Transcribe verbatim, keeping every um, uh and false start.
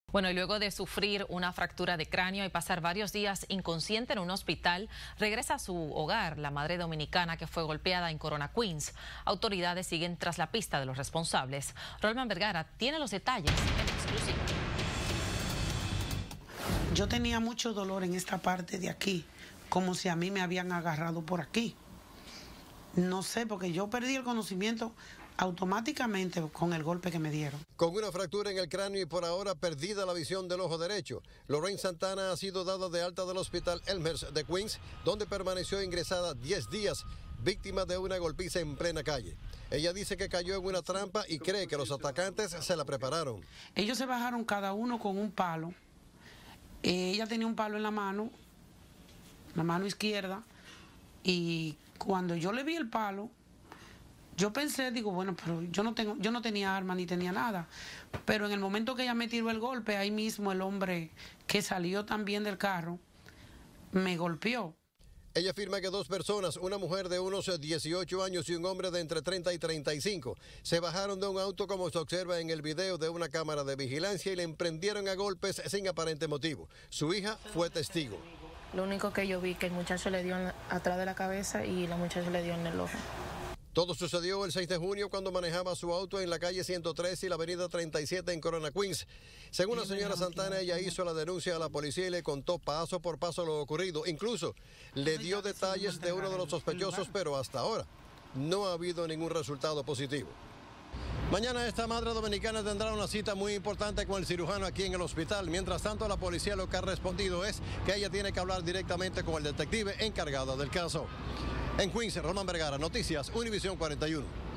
Bueno, y luego de sufrir una fractura de cráneo y pasar varios días inconsciente en un hospital, regresa a su hogar la madre dominicana que fue golpeada en Corona, Queens. Autoridades siguen tras la pista de los responsables. Rolman Vergara tiene los detalles en exclusiva. Yo tenía mucho dolor en esta parte de aquí, como si a mí me habían agarrado por aquí. No sé, porque yo perdí el conocimiento automáticamente con el golpe que me dieron. Con una fractura en el cráneo y por ahora perdida la visión del ojo derecho, Lorraine Santana ha sido dada de alta del hospital Elmhurst de Queens, donde permaneció ingresada diez días, víctima de una golpiza en plena calle. Ella dice que cayó en una trampa y cree que los atacantes se la prepararon. Ellos se bajaron cada uno con un palo. Eh, ella tenía un palo en la mano, la mano izquierda, y cuando yo le vi el palo, yo pensé, digo, bueno, pero yo no tengo, yo no tenía arma ni tenía nada. Pero en el momento que ella me tiró el golpe, ahí mismo el hombre que salió también del carro me golpeó. Ella afirma que dos personas, una mujer de unos dieciocho años y un hombre de entre treinta y treinta y cinco, se bajaron de un auto como se observa en el video de una cámara de vigilancia y le emprendieron a golpes sin aparente motivo. Su hija fue testigo. Lo único que yo vi que el muchacho le dio en la, atrás de la cabeza y la muchacha le dio en el ojo. Todo sucedió el seis de junio cuando manejaba su auto en la calle ciento tres y la avenida treinta y siete en Corona, Queens. Según la señora Santana, ella hizo la denuncia a la policía y le contó paso por paso lo ocurrido. Incluso le dio detalles de uno de los sospechosos, pero hasta ahora no ha habido ningún resultado positivo. Mañana esta madre dominicana tendrá una cita muy importante con el cirujano aquí en el hospital. Mientras tanto, la policía lo que ha respondido es que ella tiene que hablar directamente con el detective encargado del caso. En Queens, Rolman Vergara, Noticias Univisión cuarenta y uno.